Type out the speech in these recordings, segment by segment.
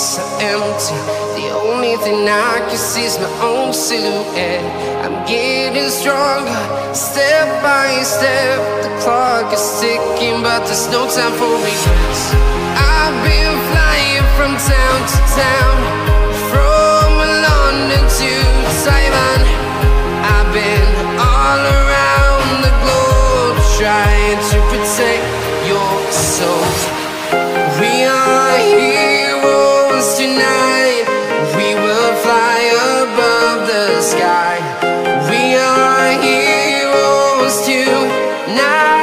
so empty. The only thing I can see is my own silhouette. I'm getting stronger, step by step. The clock is ticking, but there's no time for regrets. I've been flying from town to town, from London to Taiwan. I've been all around the globe, trying to protect your soul. We are heroes tonight. We will fly above the sky. We are heroes tonight.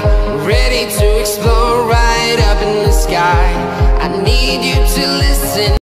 Ready to explore right up in the sky. I need you to listen.